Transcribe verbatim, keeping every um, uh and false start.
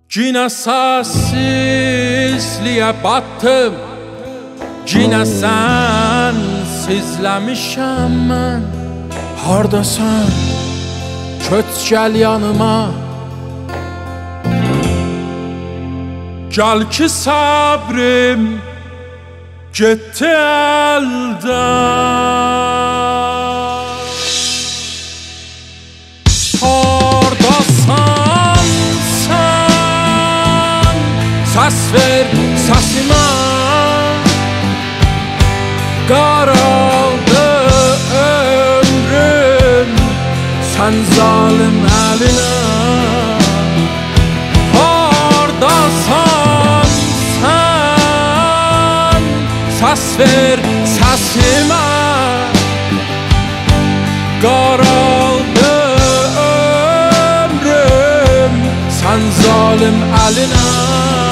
Yine sessizliğe battım, yine sensizlemişim mən. Hardasan, köç gel yanıma, gel ki sabrım gitti elden. Hardasan sen, ses ver sesime, qaraldı ömrüm sen zalim eline. Hardasan sen, ses ver sesime, qaraldı ömrüm sen zalim eline.